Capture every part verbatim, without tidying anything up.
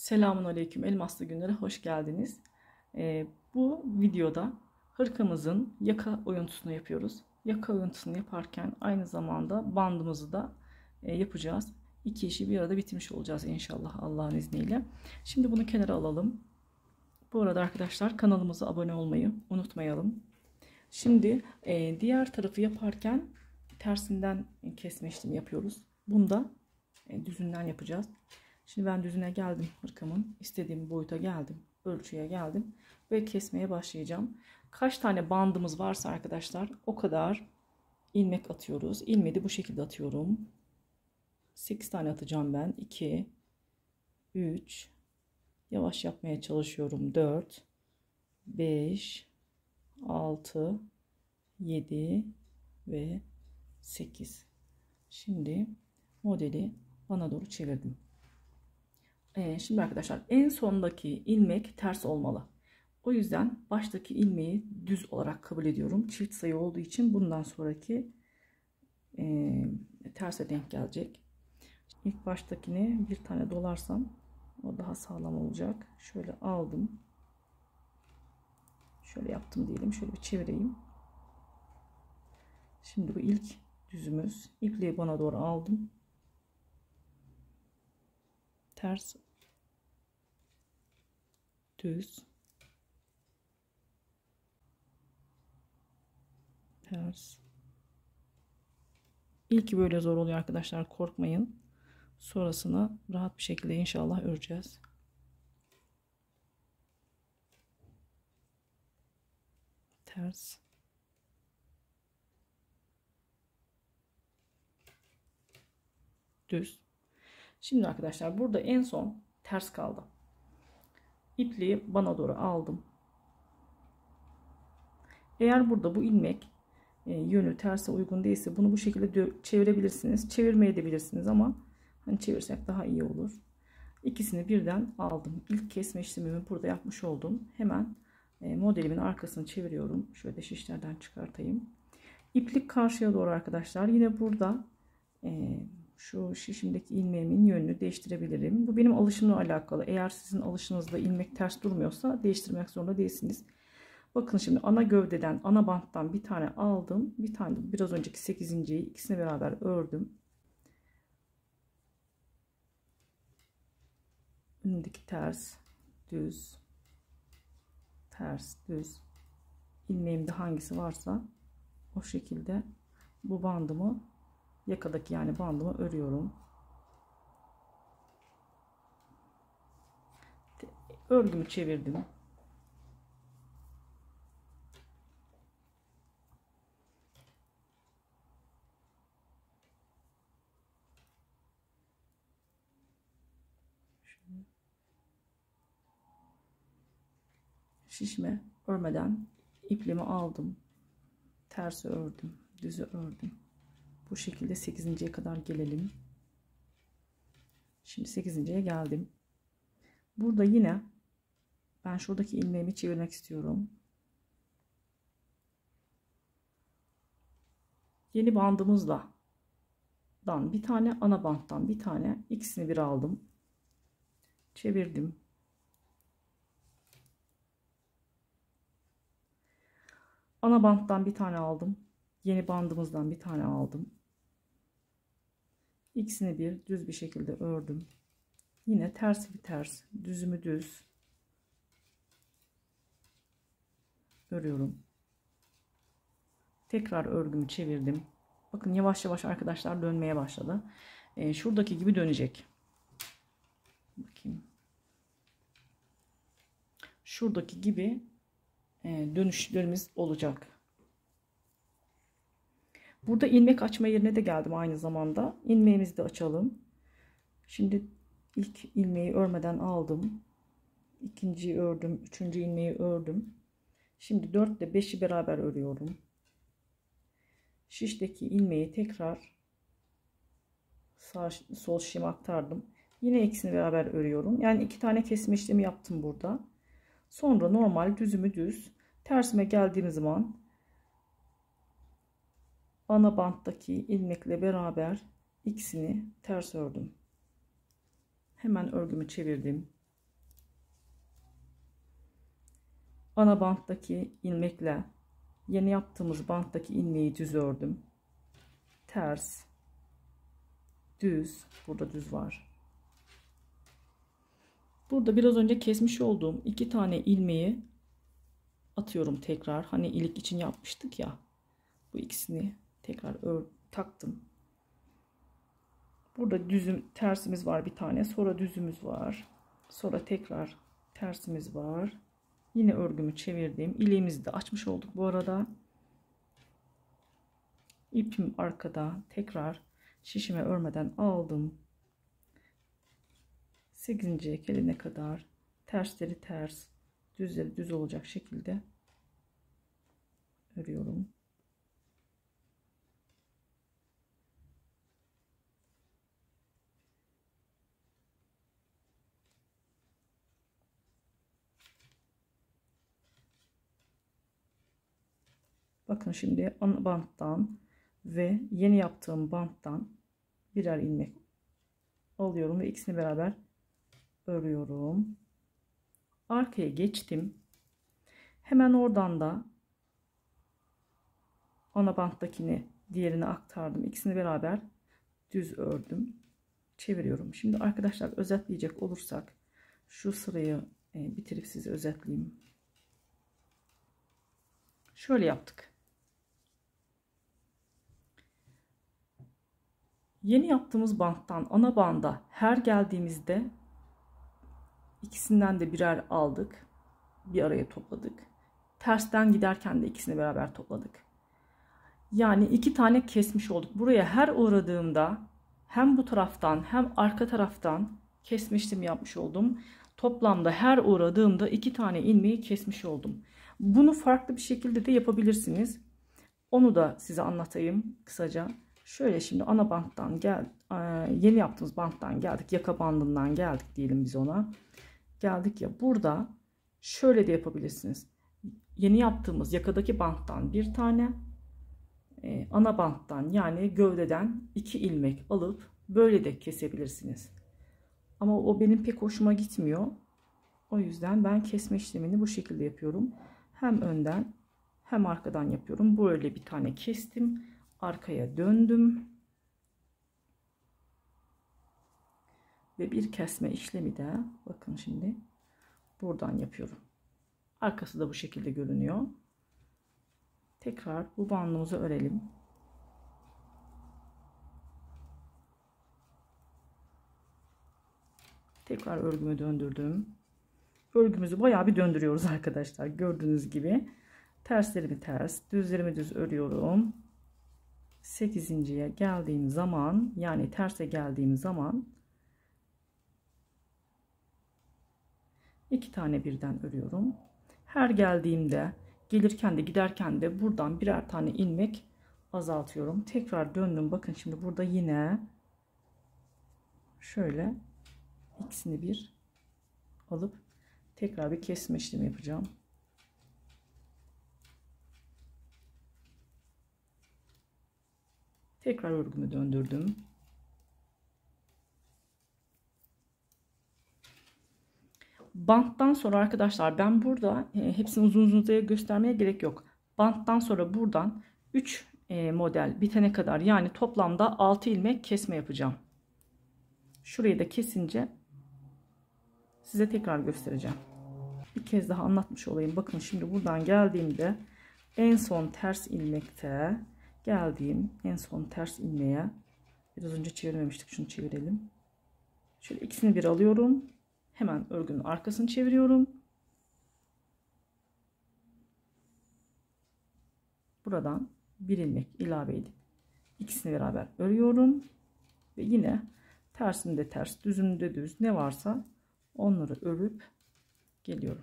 Selamun Aleyküm Elmaslı Günlere hoş geldiniz. Ee, bu videoda hırkamızın yaka oyuntusunu yapıyoruz. Yaka oyuntusunu yaparken aynı zamanda bandımızı da e, yapacağız. İki işi bir arada bitirmiş olacağız inşallah Allah'ın izniyle. Şimdi bunu kenara alalım. Bu arada arkadaşlar kanalımıza abone olmayı unutmayalım. Şimdi e, diğer tarafı yaparken tersinden kesme işlemi yapıyoruz. Bunda e, düzünden yapacağız. Şimdi ben düzüne geldim, hırkamın istediğim boyuta geldim, ölçüye geldim ve kesmeye başlayacağım. Kaç tane bandımız varsa arkadaşlar o kadar ilmek atıyoruz. İlmeği de bu şekilde atıyorum. sekiz tane atacağım ben. iki, üç, yavaş yapmaya çalışıyorum. dört, beş, altı, yedi ve sekiz. Şimdi modeli bana doğru çevirdim. Ee, şimdi arkadaşlar en sondaki ilmek ters olmalı. O yüzden baştaki ilmeği düz olarak kabul ediyorum. Çift sayı olduğu için bundan sonraki e, terse denk gelecek. İlk baştakini bir tane dolarsam o daha sağlam olacak. Şöyle aldım. Şöyle yaptım diyelim. Şöyle bir çevireyim. Şimdi bu ilk düzümüz. İpliği bana doğru aldım. Ters, düz, ters. İlki böyle zor oluyor arkadaşlar, korkmayın. Sonrasını rahat bir şekilde inşallah öreceğiz. Ters, düz. Şimdi arkadaşlar burada en son ters kaldı. İpliği bana doğru aldım. Eğer burada bu ilmek e, yönü terse uygun değilse bunu bu şekilde çevirebilirsiniz. Çevirmeyebilirsiniz ama hani çevirsek daha iyi olur. İkisini birden aldım. İlk kesme işlemimi burada yapmış oldum. Hemen e, modelimin arkasını çeviriyorum. Şöyle şişlerden çıkartayım. İplik karşıya doğru arkadaşlar. Yine burada e, şu şişimdeki ilmeğimin yönünü değiştirebilirim. Bu benim alışımla alakalı. Eğer sizin alışınızda ilmek ters durmuyorsa değiştirmek zorunda değilsiniz. Bakın şimdi ana gövdeden, ana banttan bir tane aldım. Bir tane de biraz önceki sekizinciyi ikisini beraber ördüm. Önündeki ters, düz, ters, düz. İlmeğimde hangisi varsa o şekilde bu bandımı, yakadaki yani bandımı örüyorum. Örgümü çevirdim. Şişme örmeden iplimi aldım. Tersi ördüm. Düzü ördüm. Bu şekilde sekizinciye kadar gelelim. Şimdi sekizinciye geldim. Burada yine ben şuradaki ilmeğimi çevirmek istiyorum. Yeni bandımızla dan bir tane, ana banttan bir tane, ikisini bir aldım. Çevirdim. Ana banttan bir tane aldım. Yeni bandımızdan bir tane aldım. İkisini bir düz bir şekilde ördüm. Yine tersi bir ters, düzümü düz örüyorum. Tekrar örgümü çevirdim. Bakın yavaş yavaş arkadaşlar dönmeye başladı. Ee, şuradaki gibi dönecek. Bakayım. Şuradaki gibi e, dönüşlerimiz olacak. Burada ilmek açma yerine de geldim aynı zamanda. İlmeğimizi de açalım. Şimdi ilk ilmeği örmeden aldım. İkinciyi ördüm. Üçüncü ilmeği ördüm. Şimdi dört ile beşi beraber örüyorum. Şişteki ilmeği tekrar sağ sol şişime aktardım. Yine ikisini beraber örüyorum. Yani iki tane kesme işlemi yaptım burada. Sonra normal düzümü düz. Tersime geldiğim zaman ana banttaki ilmekle beraber ikisini ters ördüm. Hemen örgümü çevirdim. ana banttaki ilmekle yeni yaptığımız banttaki ilmeği düz ördüm. Ters, düz, burada düz var. Burada biraz önce kesmiş olduğum iki tane ilmeği atıyorum tekrar. Hani ilik için yapmıştık ya. Bu ikisini tekrar ör, taktım. Burada düzüm tersimiz var bir tane. Sonra düzümüz var. Sonra tekrar tersimiz var. Yine örgümü çevirdim. İliğimizi de açmış olduk bu arada. İpim arkada. Tekrar şişime örmeden aldım. sekizinciye gelene kadar tersleri ters, düzleri düz olacak şekilde örüyorum. Bakın şimdi ana banttan ve yeni yaptığım banttan birer ilmek alıyorum ve ikisini beraber örüyorum. Arkaya geçtim. Hemen oradan da ana banttakini diğerine aktardım. İkisini beraber düz ördüm. Çeviriyorum. Şimdi arkadaşlar özetleyecek olursak şu sırayı bitirip size özetleyeyim. Şöyle yaptık. Yeni yaptığımız banttan ana banda her geldiğimizde ikisinden de birer aldık. Bir araya topladık. Tersten giderken de ikisini beraber topladık. Yani iki tane kesmiş olduk. Buraya her uğradığımda hem bu taraftan hem arka taraftan kesme işlemi yapmış oldum. Toplamda her uğradığımda iki tane ilmeği kesmiş oldum. Bunu farklı bir şekilde de yapabilirsiniz. Onu da size anlatayım kısaca. Şöyle şimdi ana banttan gel, yeni yaptığımız banttan geldik, yaka bandından geldik diyelim biz ona. Geldik ya, burada şöyle de yapabilirsiniz. Yeni yaptığımız yakadaki banttan bir tane, ana banttan yani gövdeden iki ilmek alıp böyle de kesebilirsiniz. Ama o benim pek hoşuma gitmiyor. O yüzden ben kesme işlemini bu şekilde yapıyorum. Hem önden hem arkadan yapıyorum. Böyle bir tane kestim. Arkaya döndüm. Ve bir kesme işlemi de bakın şimdi buradan yapıyorum. Arkası da bu şekilde görünüyor. Tekrar bu bandımızı örelim. Tekrar örgümü döndürdüm. Örgümüzü bayağı bir döndürüyoruz arkadaşlar. Gördüğünüz gibi terslerimi ters, düzlerimi düz örüyorum. sekizinciye geldiğim zaman, yani terse geldiğim zaman iki tane birden örüyorum. Her geldiğimde, gelirken de giderken de buradan birer tane ilmek azaltıyorum. Tekrar döndüm. Bakın şimdi burada yine şöyle ikisini bir alıp tekrar bir kesme işlemi yapacağım. Tekrar örgümü döndürdüm. Banttan sonra arkadaşlar ben burada e, hepsini uzun uzun göstermeye gerek yok. Banttan sonra buradan üç e, model bitene kadar, yani toplamda altı ilmek kesme yapacağım. Şurayı da kesince size tekrar göstereceğim. Bir kez daha anlatmış olayım. Bakın şimdi buradan geldiğimde en son ters ilmekte geldiğim en son ters ilmeğe, biraz önce çevirmemiştik, şunu çevirelim. Şöyle ikisini bir alıyorum. Hemen örgünün arkasını çeviriyorum. Buradan bir ilmek ilave edip ikisini beraber örüyorum. Ve yine tersinde ters, düzünde düz ne varsa onları örüp geliyorum.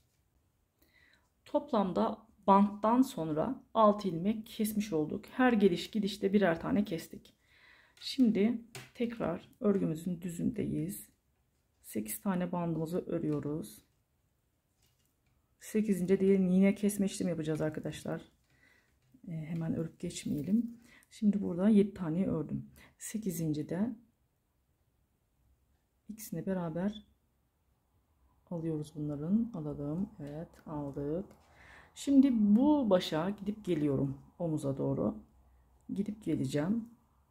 Toplamda banttan sonra altı ilmek kesmiş olduk. Her geliş gidişte birer tane kestik. Şimdi tekrar örgümüzün düzündeyiz. sekiz tane bandımızı örüyoruz. sekizinci diye yine kesme işlemi yapacağız arkadaşlar. Ee, hemen örüp geçmeyelim. Şimdi burada yedi tane ördüm. sekizinci de ikisini beraber alıyoruz bunların. Alalım. Evet, aldık. Şimdi bu başa gidip geliyorum. Omuza doğru. Gidip geleceğim.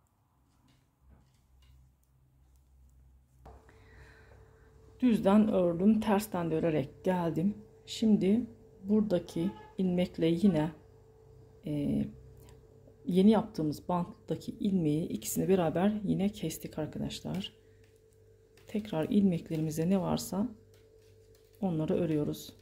Düzden ördüm. Tersten de örerek geldim. Şimdi buradaki ilmekle yine e, yeni yaptığımız banttaki ilmeği ikisini beraber yine kestik arkadaşlar. Tekrar ilmeklerimize ne varsa onları örüyoruz.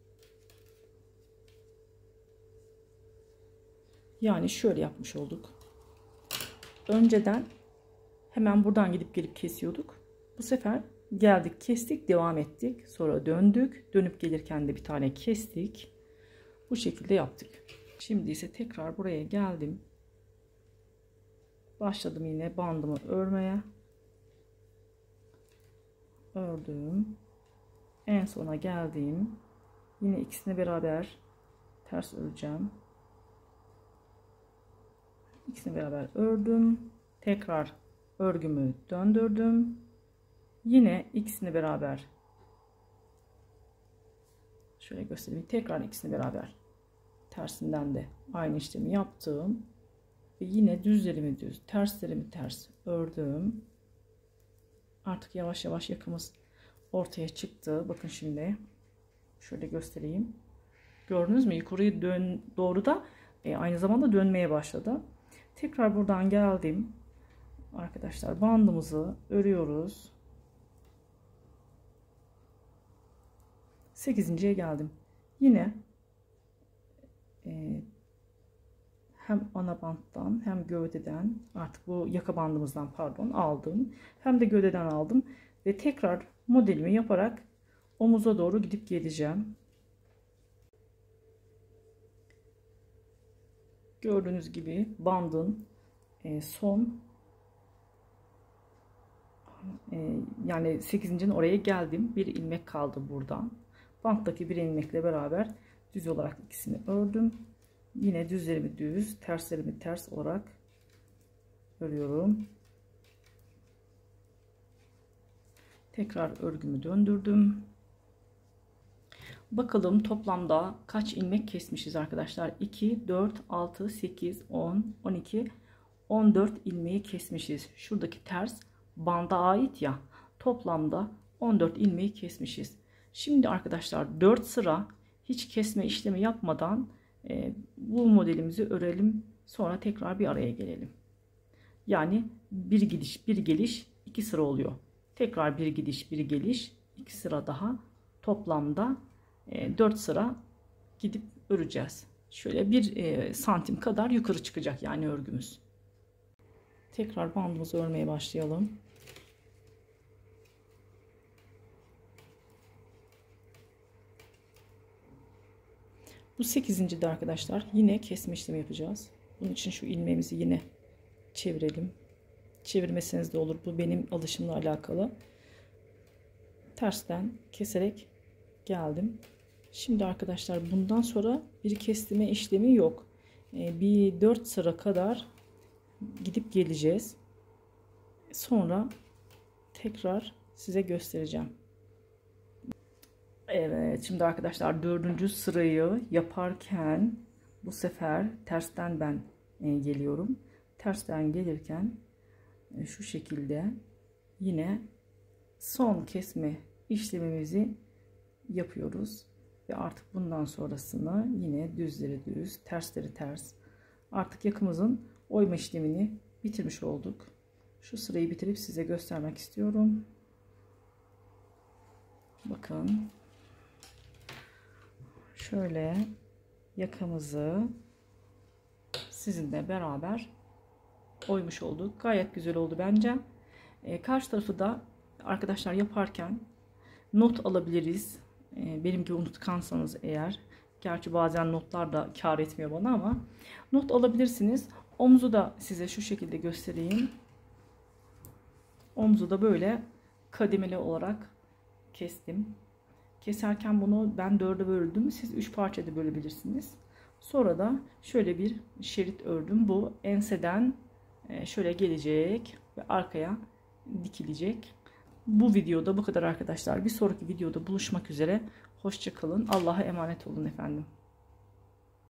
Yani şöyle yapmış olduk. Önceden hemen buradan gidip gelip kesiyorduk. Bu sefer geldik, kestik, devam ettik. Sonra döndük. Dönüp gelirken de bir tane kestik. Bu şekilde yaptık. Şimdi ise tekrar buraya geldim. Başladım yine bandımı örmeye. Ördüm. En sona geldim. Yine ikisini beraber ters öreceğim. İkisini beraber ördüm. Tekrar örgümü döndürdüm. Yine ikisini beraber şöyle göstereyim. Tekrar ikisini beraber tersinden de aynı işlemi yaptım. Ve yine düzlerimi düz, terslerimi ters ördüm. Artık yavaş yavaş yakamız ortaya çıktı. Bakın şimdi şöyle göstereyim. Gördünüz mü? Yukarıya dön doğru da e, aynı zamanda dönmeye başladı. Tekrar buradan geldim. Arkadaşlar bandımızı örüyoruz. sekizinciye geldim. Yine e, hem ana banttan hem gövdeden, artık bu yaka bandımızdan pardon aldım. Hem de gövdeden aldım ve tekrar modelimi yaparak omuza doğru gidip geleceğim. Gördüğünüz gibi bandın e, son e, yani sekizincinin oraya geldim. Bir ilmek kaldı buradan. Banttaki bir ilmekle beraber düz olarak ikisini ördüm. Yine düzlerimi düz, terslerimi ters olarak örüyorum. Tekrar örgümü döndürdüm. Bakalım toplamda kaç ilmek kesmişiz arkadaşlar? iki, dört, altı, sekiz, on, on iki, on dört ilmeği kesmişiz. Şuradaki ters banda ait ya. Toplamda on dört ilmeği kesmişiz. Şimdi arkadaşlar dört sıra hiç kesme işlemi yapmadan e, bu modelimizi örelim. Sonra tekrar bir araya gelelim. Yani bir gidiş bir geliş iki sıra oluyor. Tekrar bir gidiş bir geliş iki sıra daha, toplamda e, dört sıra gidip öreceğiz. Şöyle bir e, santim kadar yukarı çıkacak yani örgümüz. Tekrar bandımızı örmeye başlayalım. Bu sekizinci de arkadaşlar yine kesme işlemi yapacağız. Bunun için şu ilmeğimizi yine çevirelim. Çevirmeseniz de olur. Bu benim alışımla alakalı. Tersten keserek geldim. Şimdi arkadaşlar bundan sonra bir kestirme işlemi yok. Bir dört sıra kadar gidip geleceğiz. Sonra tekrar size göstereceğim. Evet, şimdi arkadaşlar dördüncü sırayı yaparken bu sefer tersten ben geliyorum. Tersten gelirken şu şekilde yine son kesme işlemimizi yapıyoruz ve artık bundan sonrasını yine düzleri düz, tersleri ters, artık yakamızın oyma işlemini bitirmiş olduk. Şu sırayı bitirip size göstermek istiyorum. Bakın şöyle yakamızı sizinle beraber oymuş olduk. Gayet güzel oldu bence. E, karşı tarafı da arkadaşlar yaparken not alabiliriz. E, benim gibi unutkansanız eğer. Gerçi bazen notlar da kar etmiyor bana ama not alabilirsiniz. Omuzu da size şu şekilde göstereyim. Omuzu da böyle kademeli olarak kestim. Keserken bunu ben dörde böldüm. Siz üç parçada bölebilirsiniz. Sonra da şöyle bir şerit ördüm. Bu enseden şöyle gelecek ve arkaya dikilecek. Bu videoda bu kadar arkadaşlar. Bir sonraki videoda buluşmak üzere. Hoşça kalın. Allah'a emanet olun efendim.